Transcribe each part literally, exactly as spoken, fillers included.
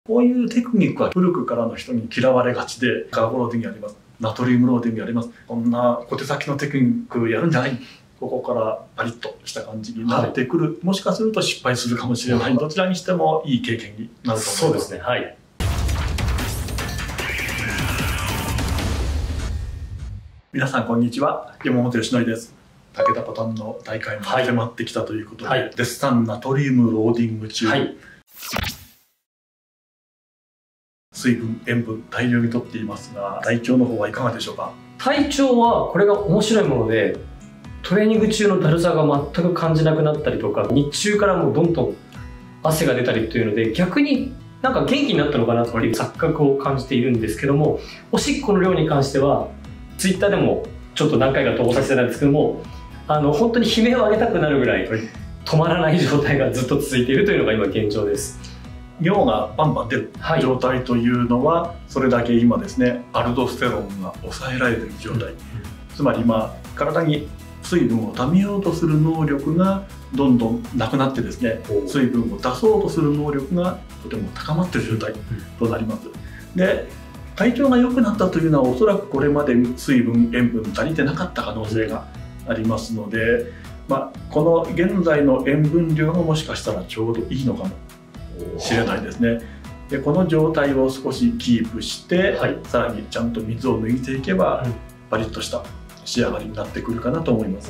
こういうテクニックは古くからの人に嫌われがちで、カーボローディングやります、ナトリウムローディングやります、こんな小手先のテクニックやるんじゃない、ここからパリッとした感じになってくる、はい、もしかすると失敗するかもしれない、どちらにしてもいい経験になると思います。 そうですね、はい。 皆さんこんにちは、山本由伸です。武田パターンの大会も迫ってきたということで、はい、絶賛ナトリウムローディング中、はい、水分、塩分大量にとっていますが、体調の方はいかがでしょうか？ 体調はこれが面白いもので、トレーニング中のだるさが全く感じなくなったりとか、日中からもうどんどん汗が出たりというので、逆になんか元気になったのかなという錯覚を感じているんですけども、おしっこの量に関してはツイッターでもちょっと何回か投稿させてたんですけども、あの本当に悲鳴を上げたくなるぐらい止まらない状態がずっと続いているというのが今現状です。 尿がバンバン出る状態というのは、はい、それだけ今ですね、アルドステロンが抑えられている状態、うん、つまり今体に水分をためようとする能力がどんどんなくなってですね、水分を出そうとする能力がとても高まっている状態となります。で、体調が良くなったというのはおそらくこれまで水分塩分足りてなかった可能性がありますので、まあ、この現在の塩分量がもしかしたらちょうどいいのかもしれないですね。で、この状態を少しキープして、はい、さらにちゃんと水を抜いていけば、うん、パリッとした仕上がりになってくるかなと思います。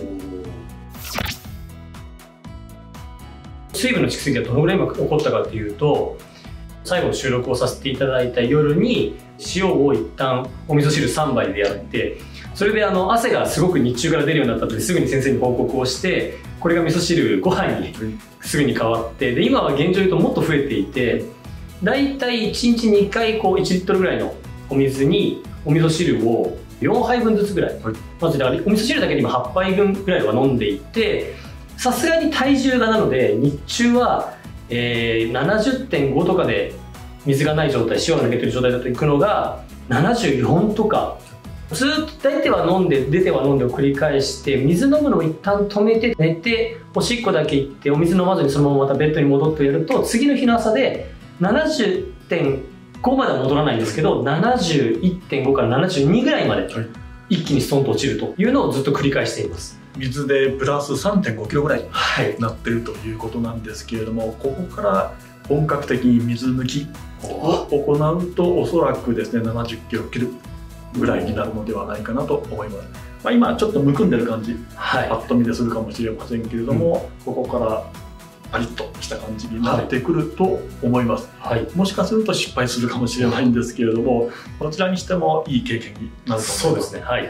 水分の蓄積がどのぐらいうまく起こったかというと、最後の収録をさせていただいた夜に塩を一旦お味噌汁さんばいでやって、それであの汗がすごく日中から出るようになったのですぐに先生に報告をして、これが味噌汁ご飯にすぐに変わって、で今は現状言うともっと増えていて、だいたいいちにちにかいこういちリットルぐらいのお水にお味噌汁をよんはいぶんずつぐらい、はい、まずだからお味噌汁だけで今はっぱいぶんぐらいは飲んでいて、さすがに体重がなので日中は、えー、ななじゅってんごとかで水がない状態、塩が抜けてる状態だといくのがななじゅうよんとか、ずっと出ては飲んで出ては飲んでを繰り返して、水飲むのを一旦止めて寝て、おしっこだけ行ってお水飲まずにそのまままたベッドに戻ってやると、次の日の朝でななじゅってんごまでは戻らないんですけど、ななじゅういってんごからななじゅうにぐらいまで一気にストンと落ちるというのをずっと繰り返しています。 水でプラス さんてんごキロぐらいになってるということなんですけれども、はい、ここから本格的に水抜きを行うと、おそらくですねななじゅっキロ切るぐらいになるのではないかなと思います。まあ、今ちょっとむくんでる感じ、はい、パッと見でするかもしれませんけれども、うん、ここからパリッとした感じになってくると思います。はい、もしかすると失敗するかもしれないんですけれども、どちらにしてもいい経験になると思います。 そうですね、はい。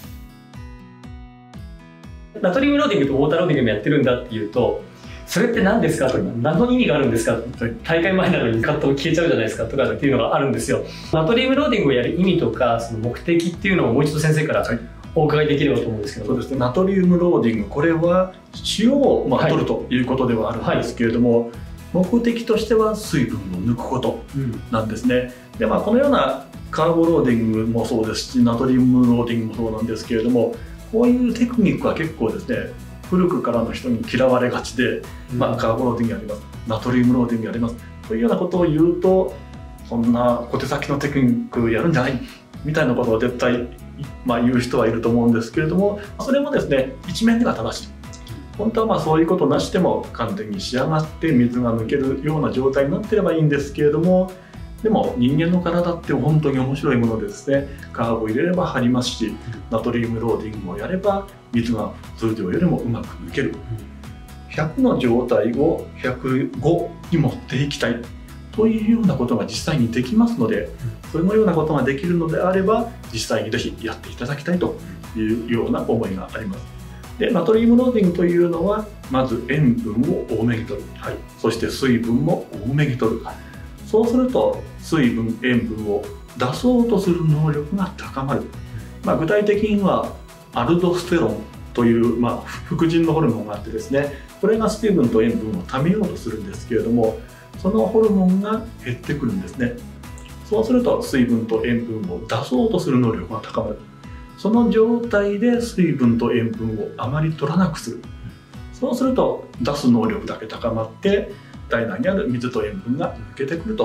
ナトリウムローディングとウォーターローディングもやってるんだっていうと、それって何ですかとか、何の意味があるんですか、大会前なのにカット消えちゃうじゃないですかとかっていうのがあるんですよ。ナトリウムローディングをやる意味とか、その目的っていうのをもう一度先生からお伺いできればと思うんですけど。 そうですね、ナトリウムローディング、これは塩をまあ取るということではあるんですけれども、はいはい、目的としては水分を抜くことなんですね。うん、でまあ、このようなカーボローディングもそうですし、ナトリウムローディングもそうなんですけれども、こういうテクニックは結構ですね、古くからの人に嫌われがちで、まあ、カーボローディングやります、ナトリウムローディングやりますというようなことを言うと、そんな小手先のテクニックやるんじゃないみたいなことを絶対、まあ、言う人はいると思うんですけれども、それもですね一面では正しい。本当はまあそういうことなしでも完全に仕上がって水が抜けるような状態になっていればいいんですけれども、でも人間の体って本当に面白いものでですね、カーボを入れれば張りますし、ナトリウムローディングをやれば水が通常よりもうまく抜ける。ひゃくの状態をひゃくごに持っていきたいというようなことが実際にできますので、そのようなことができるのであれば実際にぜひやっていただきたいというような思いがあります。で、ナトリウムローディングというのはまず塩分を多めに摂る、はい、そして水分も多めに摂る。そうすると水分塩分を出そうとする能力が高まる。まあ、具体的にはアルドステロンという、まあ、副腎のホルモンがあってですね、これが水分と塩分をためようとするんですけれども、そのホルモンが減ってくるんですね。そうすると水分と塩分を出そうとする能力が高まる。その状態で水分と塩分をあまり取らなくする。そうすると出す能力だけ高まって、体内にある水と塩分が抜けてくると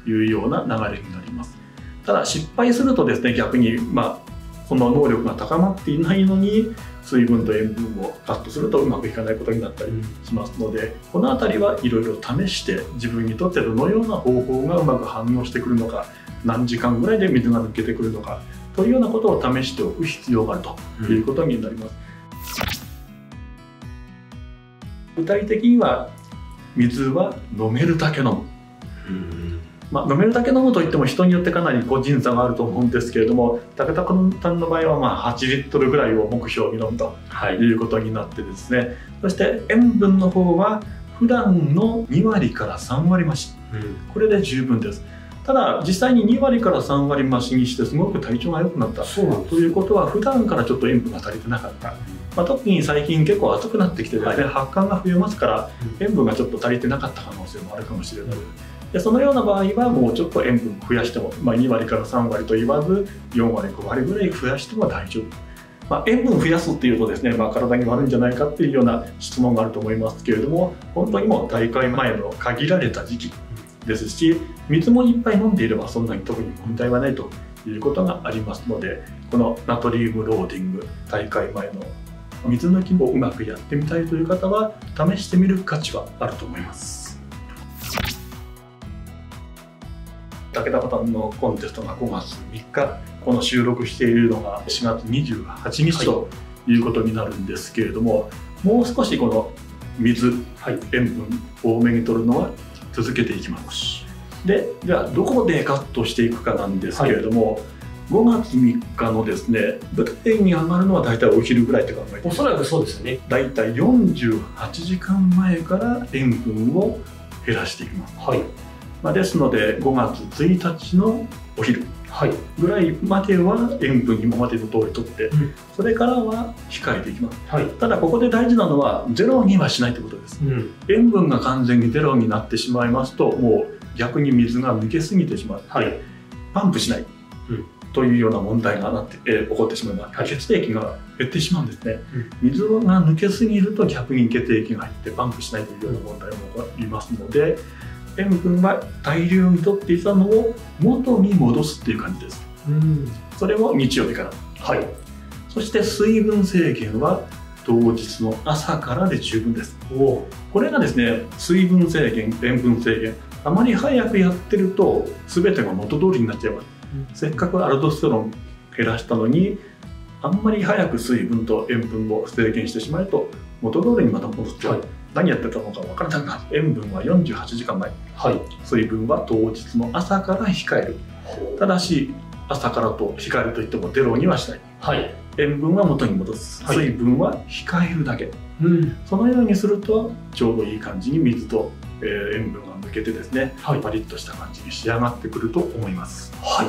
いうような流れになります。ただ失敗するとですね、逆にまあその能力が高まっていないのに水分と塩分をカットするとうまくいかないことになったりしますので、この辺りはいろいろ試して自分にとってどのような方法がうまく反応してくるのか、何時間ぐらいで水が抜けてくるのかというようなことを試しておく必要があるということになります。うん、具体的には水は飲めるだけ飲む。うんまあ、飲めるだけ飲むといっても人によってかなり個人差があると思うんですけれども、武田さんの場合はまあはちリットルぐらいを目標に飲むということになってですね、はい、そして塩分の方は普段のにわりからさんわり増し、うん、これで十分です。ただ実際ににわりからさんわり増しにしてすごく体調が良くなったということは、普段からちょっと塩分が足りてなかった、まあ、特に最近結構暑くなってきてですね、はい、発汗が増えますから塩分がちょっと足りてなかった可能性もあるかもしれない。でそのような場合はもうちょっと塩分を増やしても、まあ、にわりからさんわりと言わずよんわりごわりぐらい増やしても大丈夫。まあ、塩分増やすっていうとですね、まあ、体に悪いんじゃないかっていうような質問があると思いますけれども、本当にもう大会前の限られた時期ですし、水もいっぱい飲んでいればそんなに特に問題はないということがありますので、このナトリウムローディング、大会前の水抜きをうまくやってみたいという方は試してみる価値はあると思います。武田さんのコンテストがごがつみっか、この収録しているのがしがつにじゅうはちにちということになるんですけれども、もう少しこの水、はい、塩分多めに摂るのは続けていきます。で、じゃあどこでカットしていくかなんですけれども、はい、ごがつみっかのですね、舞台に上がるのは大体お昼ぐらいって考えて、おそらくそうですよね。 大体よんじゅうはちじかんまえから塩分を減らしていきます。はい、まあですのでごがつついたちのお昼ぐらいまでは塩分今までの通りとって、うん、それからは控えていきます。はい、ただここで大事なのはゼロにはしないということです。うん、塩分が完全にゼロになってしまいますと、もう逆に水が抜けすぎてしまって、はい、パンプしない、うん、というような問題がなって、えー、起こってしまいます。はい、血液が減ってしまうんですね。うん、水が抜けすぎると逆に血液が入ってパンプしないというような問題も起こりますので、塩分は大量に摂っていたのを元に戻すっていう感じです。うん、それを日曜日から。はい。そして水分制限は当日の朝からで十分です。おこれがですね、水分制限、塩分制限、あまり早くやってると全てが元通りになっちゃいます。うん、せっかくアルドステロン減らしたのに、あんまり早く水分と塩分を制限してしまうと元通りにまた戻っちゃう。はい、何やってたのか分からなくなる。塩分はよんじゅうはちじかんまえ、はい、水分は当日の朝から控える。ただし朝からと控えるといってもゼロにはしない。はい、塩分は元に戻す、はい、水分は控えるだけ、うん、そのようにするとちょうどいい感じに水と、えー、塩分が抜けてですね、はい、パリッとした感じに仕上がってくると思います。はい、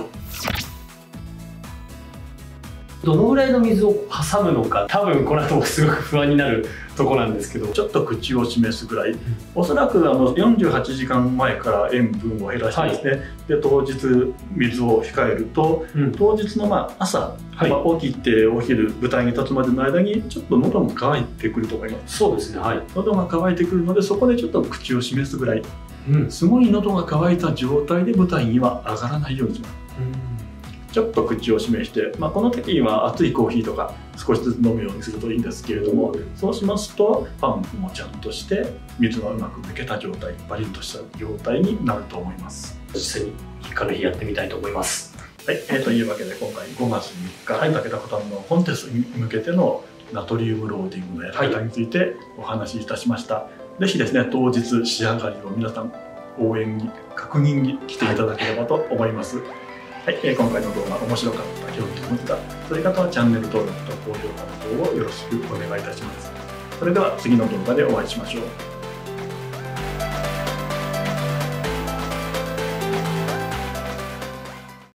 どのぐらいの水を挟むのか、多分この後もすごく不安になるとこなんですけど、 ちょっと口を示すぐらい、うん、おそらくあのよんじゅうはちじかんまえから塩分を減らしてですね、はい、で当日水を控えると、うん、当日のまあ朝、はい、まあ、起きてお昼舞台に立つまでの間にちょっと喉も渇いてくると思います。そうですね、はい、喉が渇いてくるので、そこでちょっと口を示すぐらい、うん、すごい喉が渇いた状態で舞台には上がらないようにします。うんちょっと口を示して、まあ、この時には熱いコーヒーとか少しずつ飲むようにするといいんですけれども、そうしますとパンプもちゃんとして水がうまく抜けた状態、バリッとした状態になると思います。 実際にみっかの日やってみたいと思います。 はい、えー、というわけで今回ごがつみっか、はい、武田さんのコンテストに向けてのナトリウムローディングのやり方についてお話しいたしました。はい、ぜひですね、当日仕上がりを皆さん応援に確認に来ていただければと思います。はいはい、今回の動画面白かった、興味を持った、そういう方はチャンネル登録と高評価の方をよろしくお願いいたします。それでは次の動画でお会いしましょう。